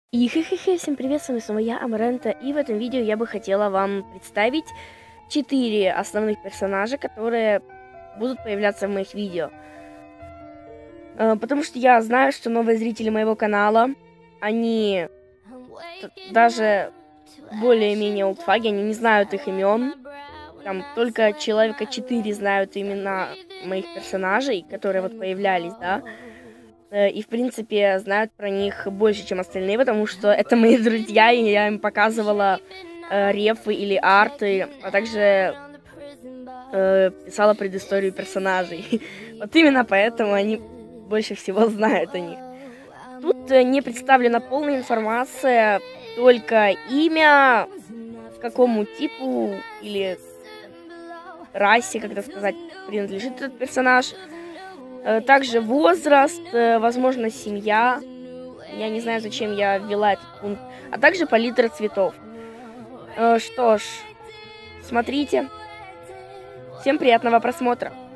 И хе-хе-хе, всем привет, с вами снова я, Амарента, и в этом видео я бы хотела вам представить 4 основных персонажа, которые будут появляться в моих видео. Потому что я знаю, что новые зрители моего канала, они даже более-менее олдфаги, они не знают их имен. Там только человека 4 знают имена моих персонажей, которые вот появлялись, да. И, в принципе, знают про них больше, чем остальные, потому что это мои друзья, и я им показывала рефы или арты, а также писала предысторию персонажей. Вот именно поэтому они больше всего знают о них. Тут не представлена полная информация, только имя, какому типу или расе, как это сказать, принадлежит этот персонаж. Также возраст, возможно, семья. Я не знаю, зачем я ввела этот пункт. А также палитра цветов. Что ж, смотрите. Всем приятного просмотра.